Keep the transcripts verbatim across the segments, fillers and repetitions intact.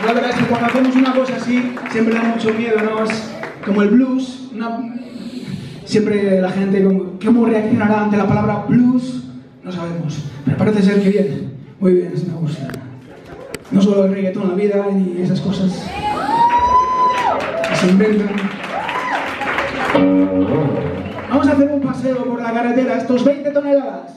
la verdad es que cuando hacemos una cosa así, siempre da mucho miedo, ¿no? Es como el blues, una... siempre la gente, como, ¿cómo reaccionará ante la palabra blues? No sabemos, pero parece ser que bien, muy bien, así me gusta. No solo el reggaetón, la vida y esas cosas que se inventan. Vamos a hacer un paseo por la carretera, estos veinte toneladas.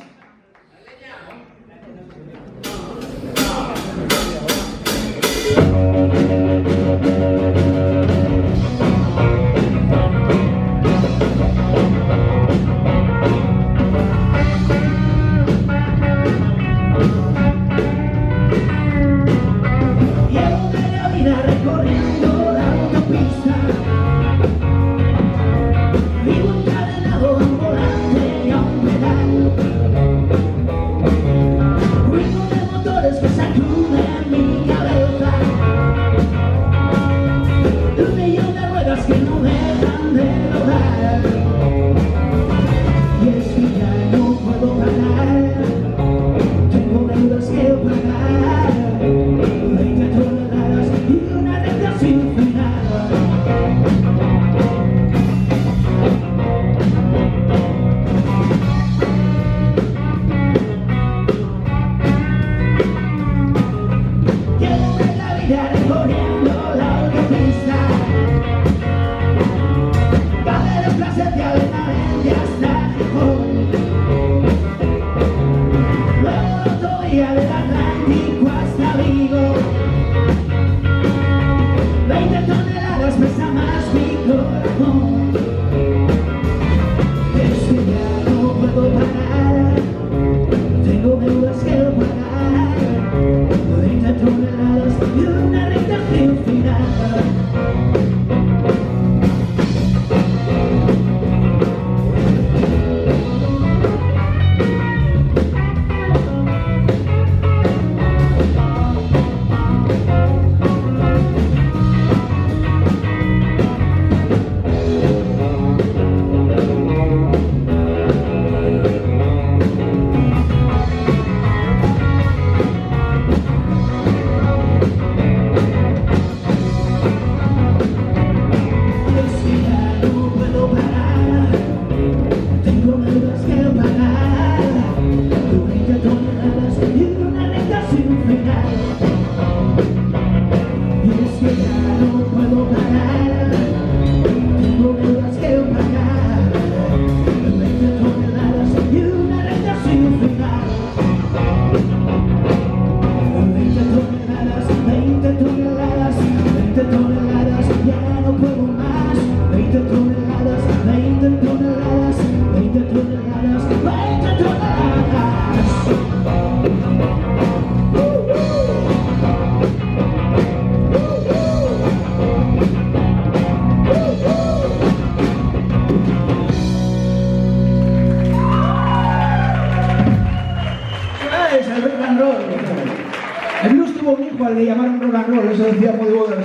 El blues tuvo un hijo al que llamaron rock and roll, eso decía Muddy Waters.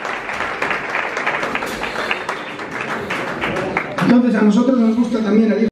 Entonces a nosotros nos gusta también el hijo.